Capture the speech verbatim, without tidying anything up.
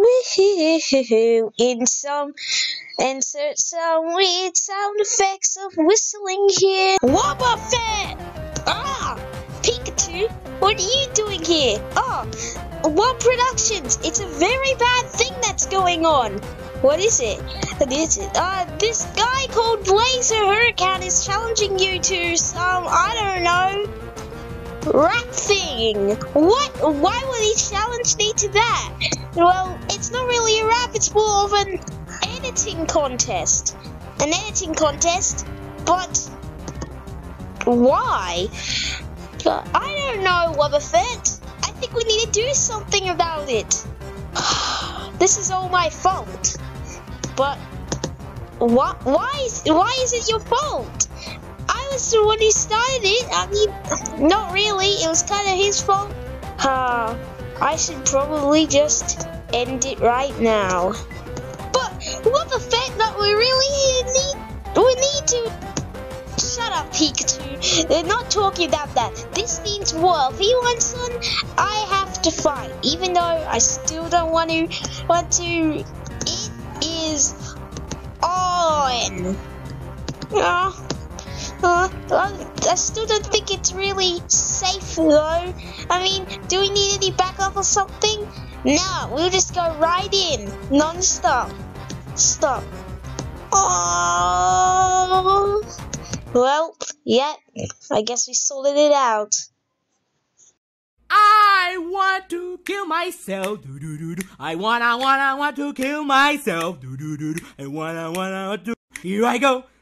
Woohoo! In some insert some weird sound effects of whistling here. Wobbuffet! Ah! Pikachu, what are you doing here? Ah! One Productions! It's a very bad thing that's going on! What is it? What is it? Uh, this guy called Blazer Hurricane is challenging you to some, I don't know, rap thing. What? Why would he challenge me to that? Well, it's not really a rap, it's more of an editing contest. An editing contest? But why? I don't know, Wobbuffet. I think we need to do something about it. This is all my fault. But what? Why is why is it your fault? I was the one who started it. I mean, not really. It was kind of his fault. Uh, I should probably just end it right now. But what the fact that we really need we need to shut up, Pikachu. They're not talking about that. This means war. If he wants one, I have to fight. Even though I still don't want to want to. Is on. Uh, uh, I still don't think it's really safe though. I mean, do we need any backup or something? No, we'll just go right in, non-stop. Stop. Oh. Well, yeah, I guess we sorted it out. I want to kill myself. Do do do do. I wanna wanna want to kill myself. Do do do do. I wanna wanna want to. Here I go.